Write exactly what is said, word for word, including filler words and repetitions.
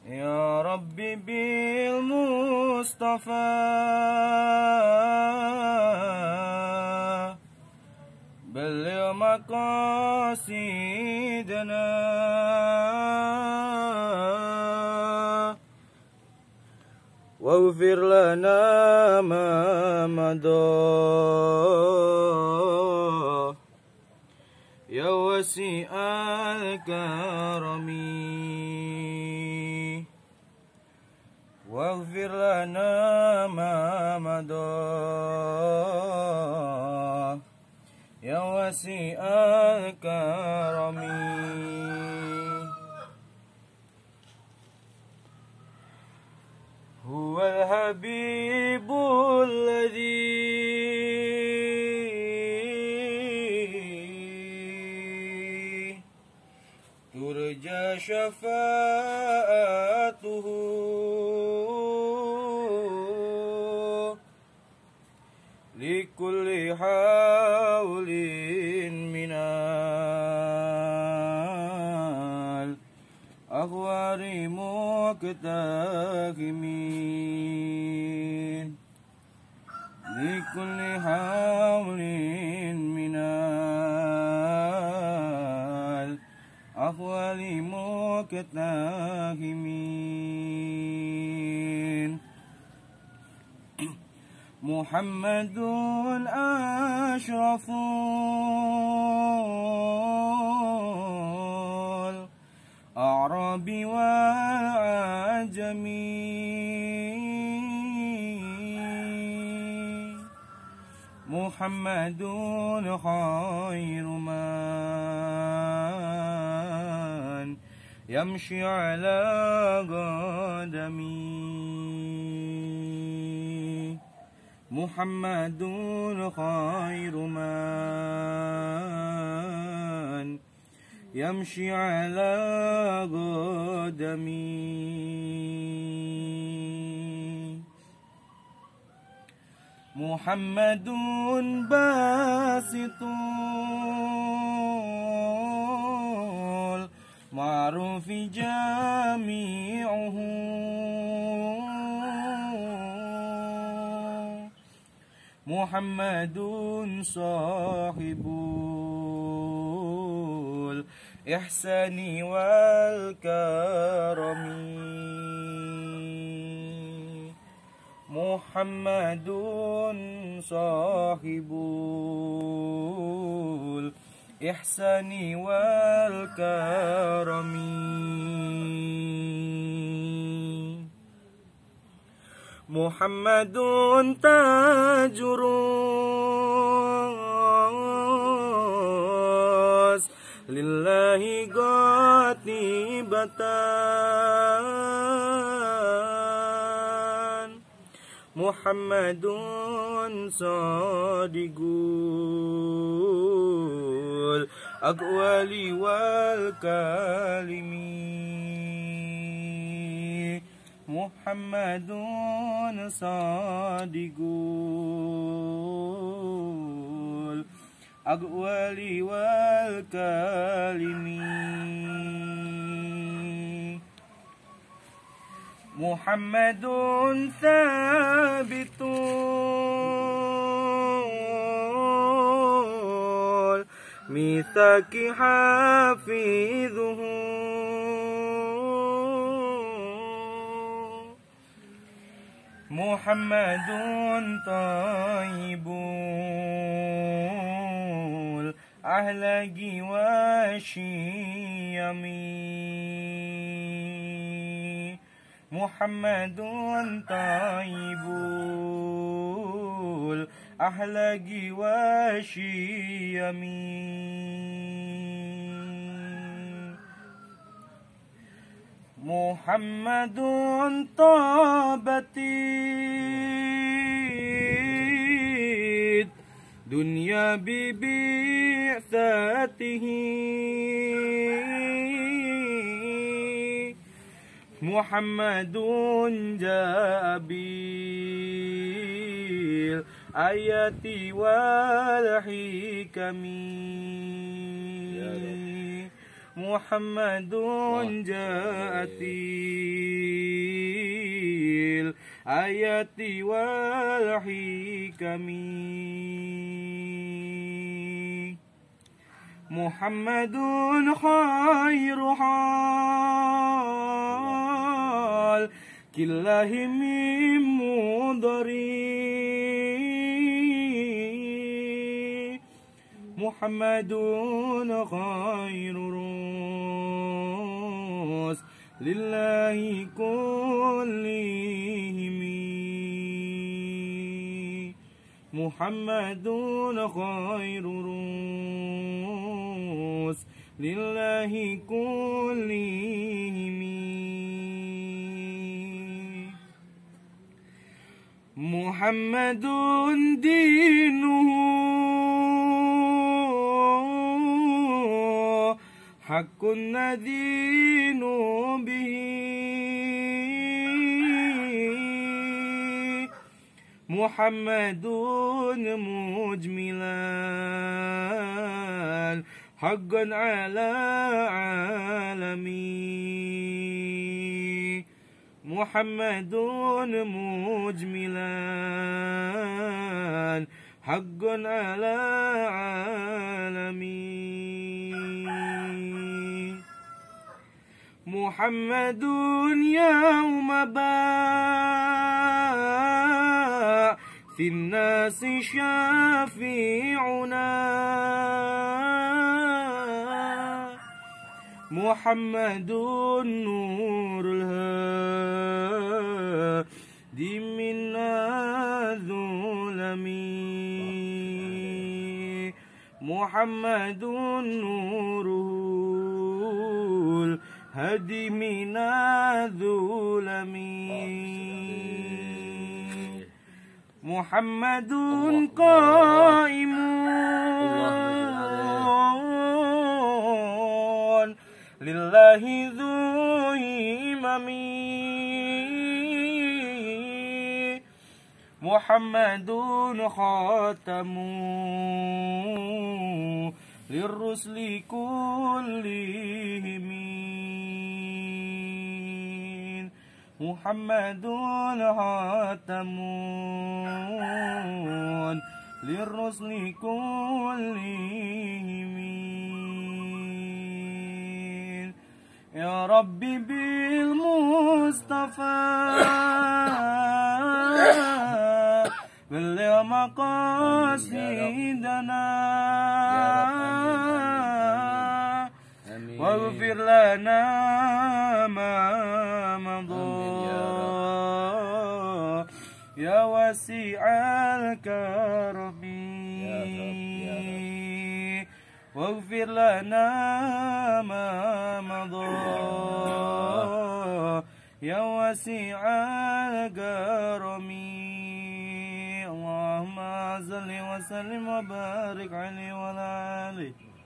يا ربي بالمصطفى بلغ مقاصدنا واغفر لنا ما مضى يا وسيع الكرم واغفر لنا ما مضى يا وسيع الكرم هو الحبيب الذي ترجى شفاعته لكل حول من الأغوار مقتحمين لكل حول من الأغوار مقتحمين محمد أشرف الأعراب والعجم محمد خير من يمشي على قدمي محمد خير من يمشي على قدمي محمد باسط المعروف جميعه محمد صاحب الإحسان والكرم محمد صاحب الإحسان والكرم محمد تاج الراس لله قاطبة محمد صادق الأقوال والكلم محمد صادق الأقوال والكلم محمد ثابت الميثاق حافظه محمد طيب الأخلاق والشيم محمد طيب الأخلاق والشيم محمد طابت الدنيا ببعثته محمد جاء بالآيات والحكم محمد جاءت الآيات والحكم محمد خير حال كله من مضري محمد خير رسل لله كلهم محمد خير رسل لله كلهم محمد دينه حق ندين به محمد مجملا حقا على عالمي محمد مجملا حقا على عالمي محمد يوم بعث الناس شافعنا محمد نور الهادي من الظلم محمد نوره الهادي من الظلم محمد قائم لله ذو همم محمد خاتم للرسل كلهم محمد خاتم للرسل كلهم يا ربي بالمصطفى بلغ مقاصدنا واغفر لنا ما مضى يا واسع الكرم واغفر لنا ما مضى يا واسع الكرم اللهم صل وسلم وبارك عليه وعلى آله